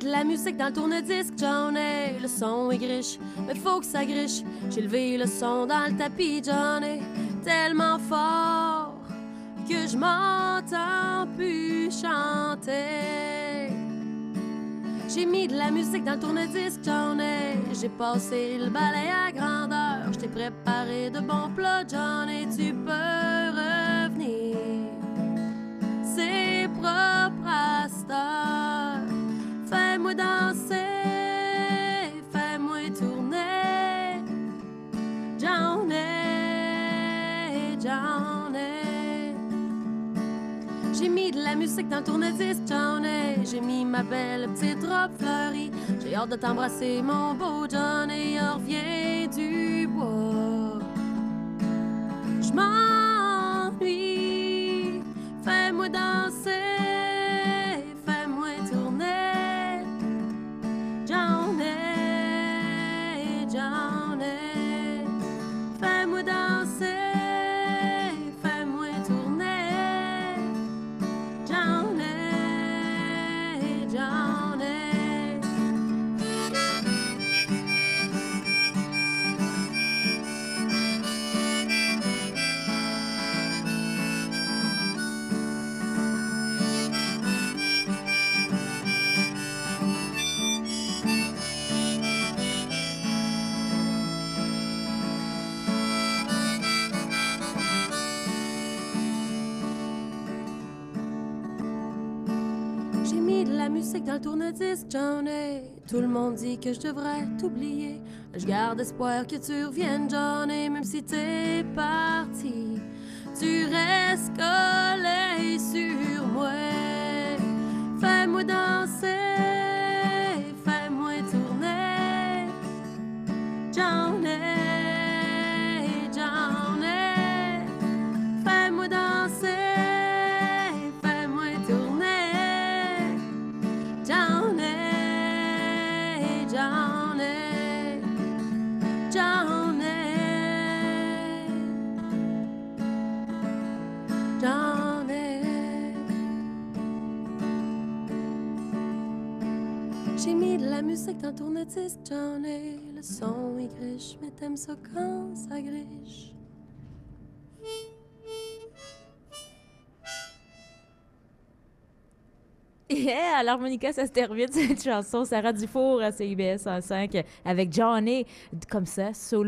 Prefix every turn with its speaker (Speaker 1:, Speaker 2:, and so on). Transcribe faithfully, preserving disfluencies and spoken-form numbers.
Speaker 1: de la musique dans le tourne-disque, Johnny. Le son est griche, mais faut que ça griche. J'ai levé le son dans le tapis, Johnny, tellement fort que je m'entends plus chanter. J'ai mis de la musique dans le tourne-disque, Johnny. J'ai passé le balai à grandeur. Je t'ai préparé de bons plats, Johnny. Tu peux revenir. C'est propre à cette heure. Fais-moi danser, fais-moi tourner, Johnny, Johnny. J'ai mis de la musique dans le tourne-disque, Johnny. J'ai mis ma belle petite robe fleurie. J'ai hâte de t'embrasser, mon beau Johnny. Reviens du bois. Je m'ennuie. Fais-moi danser, fais-moi tourner, Johnny, Johnny. Fais-moi danser, fais-moi tourner, Johnny, Johnny. J'ai mis de la musique dans le tourne-disque, Johnny. Tout le monde dit que je devrais t'oublier. Je garde espoir que tu reviennes, Johnny, même si t'es parti. Tu restes collé sur moi. Fais-moi danser, fais-moi tourner, Johnny, Johnny. Fais-moi danser. Johnny, Johnny, Johnny. J'ai mis de la musique dans le tourne-disque, Johnny. Le son est griche, mais t'aimes ça quand ça griche.
Speaker 2: Yeah, à l'harmonica, ça se termine cette chanson. Sarah Dufour à C I B S en cinq avec Johnny, comme ça, solo.